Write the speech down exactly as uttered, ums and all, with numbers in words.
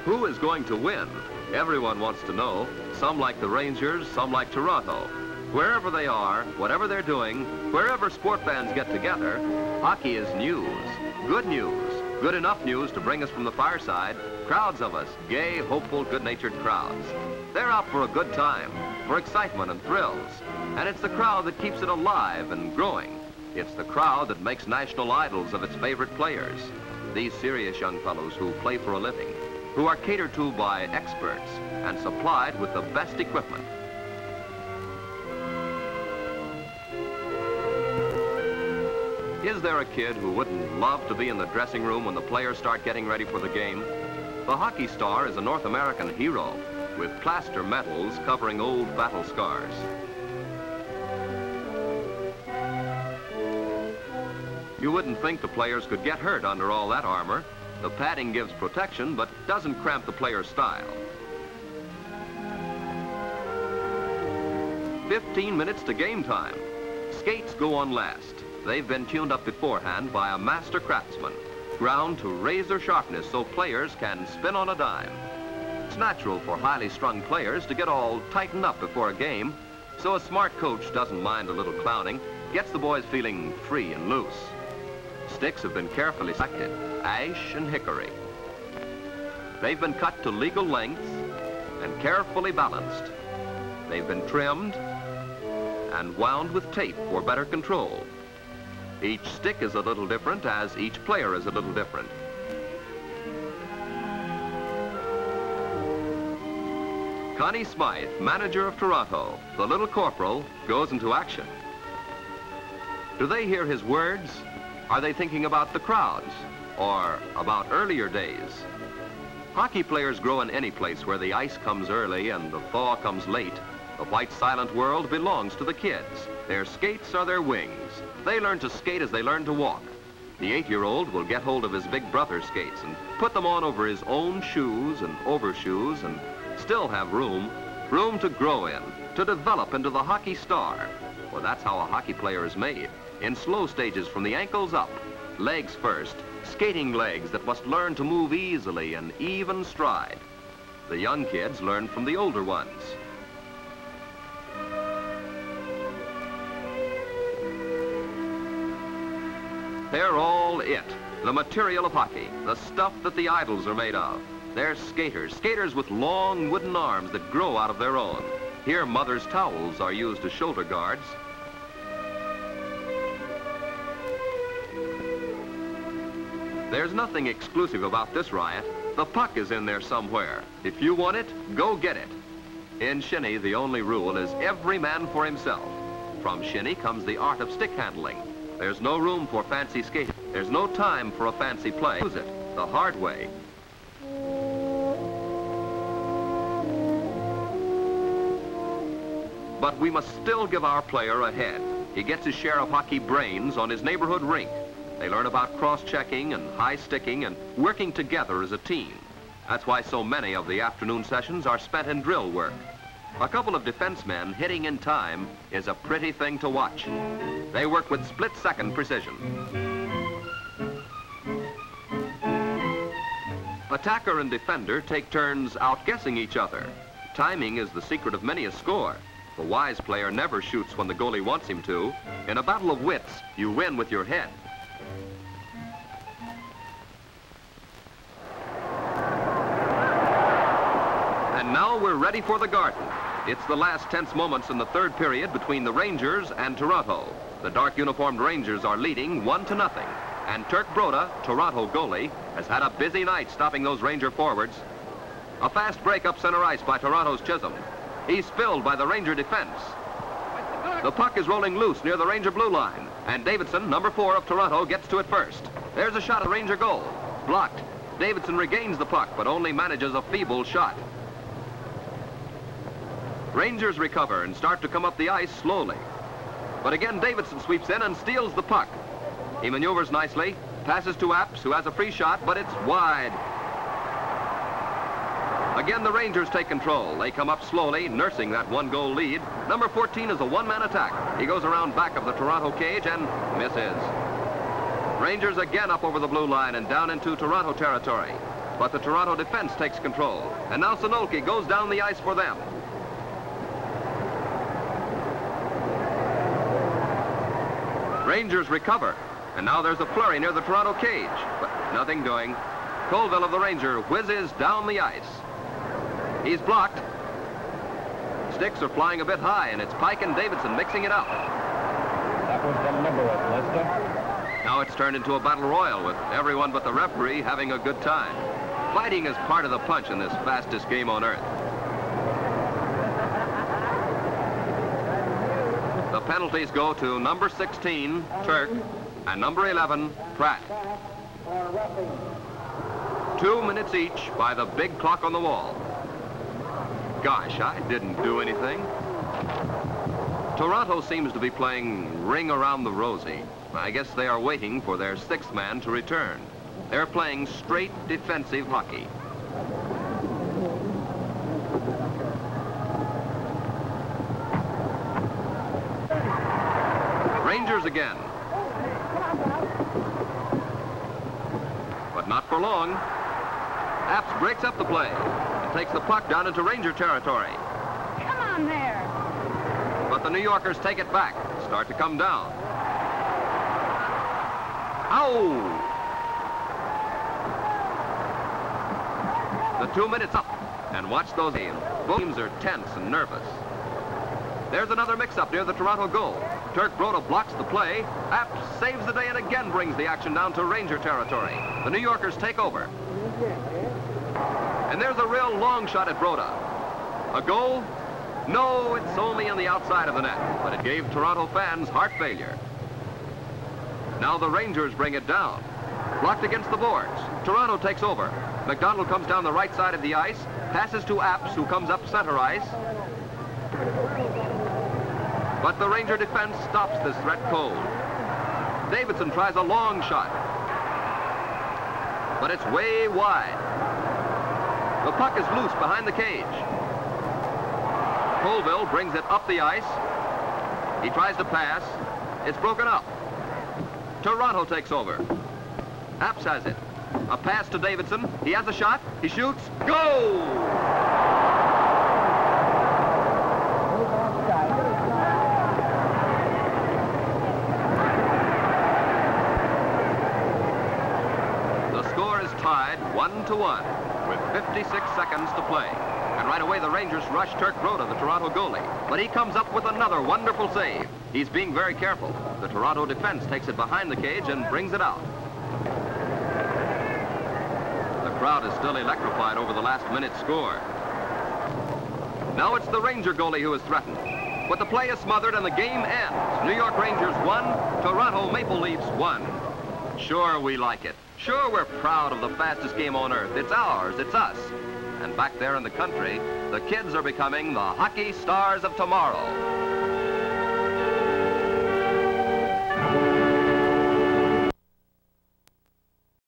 Who is going to win? Everyone wants to know. Some like the Rangers, some like Toronto. Wherever they are, whatever they're doing, wherever sport fans get together, hockey is news. Good news. Good enough news to bring us from the fireside. Crowds of us, gay, hopeful, good-natured crowds. They're out for a good time, for excitement and thrills. And it's the crowd that keeps it alive and growing. It's the crowd that makes national idols of its favorite players. These serious young fellows who play for a living, who are catered to by experts and supplied with the best equipment. Is there a kid who wouldn't love to be in the dressing room when the players start getting ready for the game? The hockey star is a North American hero with plaster medals covering old battle scars. You wouldn't think the players could get hurt under all that armor. The padding gives protection, but doesn't cramp the player's style. fifteen minutes to game time. Skates go on last. They've been tuned up beforehand by a master craftsman, ground to razor sharpness so players can spin on a dime. It's natural for highly strung players to get all tightened up before a game, so a smart coach doesn't mind a little clowning, gets the boys feeling free and loose. Sticks have been carefully selected, ash and hickory. They've been cut to legal lengths and carefully balanced. They've been trimmed and wound with tape for better control. Each stick is a little different, as each player is a little different. Connie Smythe, manager of Toronto, the little corporal, goes into action. Do they hear his words? Are they thinking about the crowds or about earlier days? Hockey players grow in any place where the ice comes early and the thaw comes late. The white silent world belongs to the kids. Their skates are their wings. They learn to skate as they learn to walk. The eight-year-old will get hold of his big brother's skates and put them on over his own shoes and overshoes and still have room, room to grow in, to develop into the hockey star. Well, that's how a hockey player is made, in slow stages from the ankles up. Legs first, skating legs that must learn to move easily and even stride. The young kids learn from the older ones. They're all it, the material of hockey, the stuff that the idols are made of. They're skaters, skaters with long wooden arms that grow out of their own. Here, mother's towels are used as shoulder guards. There's nothing exclusive about this riot. The puck is in there somewhere. If you want it, go get it. In shinny, the only rule is every man for himself. From shinny comes the art of stick handling. There's no room for fancy skating. There's no time for a fancy play. Use it the hard way. But we must still give our player a head. He gets his share of hockey brains on his neighborhood rink. They learn about cross-checking and high-sticking and working together as a team. That's why so many of the afternoon sessions are spent in drill work. A couple of defensemen hitting in time is a pretty thing to watch. They work with split-second precision. Attacker and defender take turns outguessing each other. Timing is the secret of many a score. The wise player never shoots when the goalie wants him to. In a battle of wits, you win with your head. And now we're ready for the Garden. It's the last tense moments in the third period between the Rangers and Toronto. The dark uniformed Rangers are leading one to nothing. And Turk Broda, Toronto goalie, has had a busy night stopping those Ranger forwards. A fast break up center ice by Toronto's Chisholm. He's spilled by the Ranger defense. The puck is rolling loose near the Ranger blue line, and Davidson, number four of Toronto, gets to it first. There's a shot at Ranger goal. Blocked. Davidson regains the puck, but only manages a feeble shot. Rangers recover and start to come up the ice slowly. But again, Davidson sweeps in and steals the puck. He maneuvers nicely, passes to Apps, who has a free shot, but it's wide. Again, the Rangers take control. They come up slowly, nursing that one-goal lead. Number fourteen is a one-man attack. He goes around back of the Toronto cage and misses. Rangers again up over the blue line and down into Toronto territory. But the Toronto defense takes control. And now Sinolke goes down the ice for them. Rangers recover. And now there's a flurry near the Toronto cage. But nothing doing. Colville of the Ranger whizzes down the ice. He's blocked. Sticks are flying a bit high, and it's Pike and Davidson mixing it up. That was deliberate, Lester. Now it's turned into a battle royal with everyone but the referee having a good time. Fighting is part of the punch in this fastest game on earth. The penalties go to number sixteen, Turk, and number eleven, Pratt. Two minutes each by the big clock on the wall. Gosh, I didn't do anything. Toronto seems to be playing ring around the rosy. I guess they are waiting for their sixth man to return. They're playing straight defensive hockey. Rangers again. But not for long. Apps breaks up the play and takes the puck down into Ranger territory. Come on there. But the New Yorkers take it back, start to come down. Ow! The two minutes up, and watch those games. Both teams are tense and nervous. There's another mix-up near the Toronto goal. Turk Broda blocks the play. Apps saves the day and again brings the action down to Ranger territory. The New Yorkers take over. And there's a real long shot at Broda. A goal? No, it's only on the outside of the net, but it gave Toronto fans heart failure. Now the Rangers bring it down. Blocked against the boards. Toronto takes over. McDonald comes down the right side of the ice, passes to Apps, who comes up center ice. But the Ranger defense stops this threat cold. Davidson tries a long shot. But it's way wide. The puck is loose behind the cage. Colville brings it up the ice. He tries to pass. It's broken up. Toronto takes over. Apps has it. A pass to Davidson. He has a shot. He shoots. Goal! The score is tied one to one with fifty-six seconds to play. And right away the Rangers rush Turk Broda, the Toronto goalie. But he comes up with another wonderful save. He's being very careful. The Toronto defense takes it behind the cage and brings it out. The crowd is still electrified over the last minute score. Now it's the Ranger goalie who is threatened. But the play is smothered and the game ends. New York Rangers one, Toronto Maple Leafs one. Sure, we like it. Sure, we're proud of the fastest game on earth. It's ours, it's us. And back there in the country, the kids are becoming the hockey stars of tomorrow.